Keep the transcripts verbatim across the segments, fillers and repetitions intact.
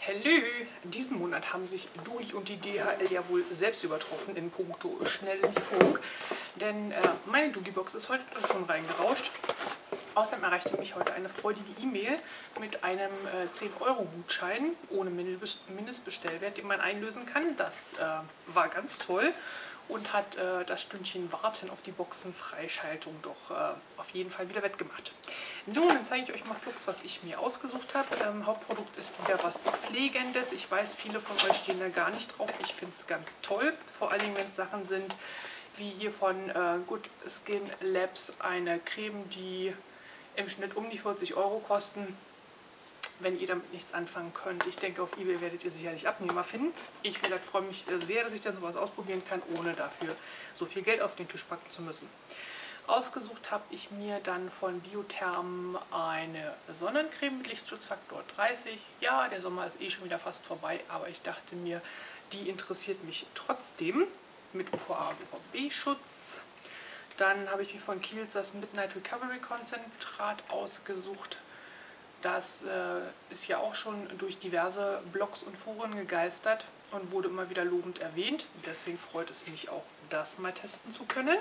Hallö! Diesen Monat haben sich Duli und die D H L ja wohl selbst übertroffen in puncto schnelle Lieferung. Denn äh, meine Duli-Box ist heute schon reingerauscht. Außerdem erreichte mich heute eine freudige E-Mail mit einem äh, zehn Euro Gutschein ohne Mindestbestellwert, den man einlösen kann. Das äh, war ganz toll und hat äh, das Stündchen Warten auf die Boxenfreischaltung doch äh, auf jeden Fall wieder wettgemacht. Nun, dann zeige ich euch mal flugs, was ich mir ausgesucht habe. Ähm, Hauptprodukt ist wieder was Pflegendes. Ich weiß, viele von euch stehen da gar nicht drauf. Ich finde es ganz toll, vor allen Dingen, wenn es Sachen sind wie hier von äh, Good Skin Labs, eine Creme, die im Schnitt um die vierzig Euro kosten. Wenn ihr damit nichts anfangen könnt, ich denke, auf eBay werdet ihr sicherlich Abnehmer finden. Ich, wie gesagt, freue mich sehr, dass ich dann sowas ausprobieren kann, ohne dafür so viel Geld auf den Tisch packen zu müssen. Ausgesucht habe ich mir dann von Biotherm eine Sonnencreme mit Lichtschutzfaktor dreißig. Ja, der Sommer ist eh schon wieder fast vorbei, aber ich dachte mir, die interessiert mich trotzdem, mit U V A und U V B-Schutz. Dann habe ich mir von Kiehl's das Midnight Recovery Konzentrat ausgesucht. Das äh, ist ja auch schon durch diverse Blogs und Foren gegeistert und wurde immer wieder lobend erwähnt. Deswegen freut es mich auch, das mal testen zu können.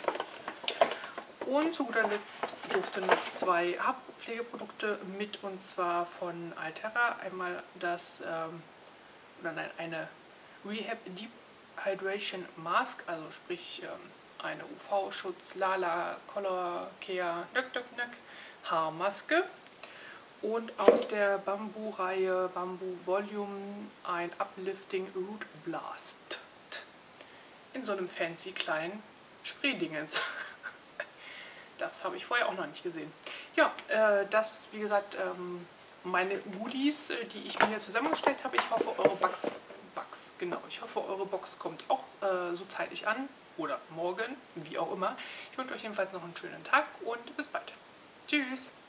Und zu guter Letzt durften noch zwei Haarpflegeprodukte mit, und zwar von Altera. Einmal das, ähm, oder nein, eine Rehab Deep Hydration Mask, also sprich ähm, eine U V-Schutz, Lala, Color Care, Nöck, Nöck, Nöck, Haarmaske. Und aus der Bambu-Reihe Bambu Volume ein Uplifting Root Blast. In so einem fancy kleinen Spraydingens. Das habe ich vorher auch noch nicht gesehen. Ja, äh, das, wie gesagt, ähm, meine Goodies, äh, die ich mir hier zusammengestellt habe. Ich hoffe, eure Box, Box, genau, ich hoffe, eure Box kommt auch äh, so zeitig an. Oder morgen, wie auch immer. Ich wünsche euch jedenfalls noch einen schönen Tag und bis bald. Tschüss!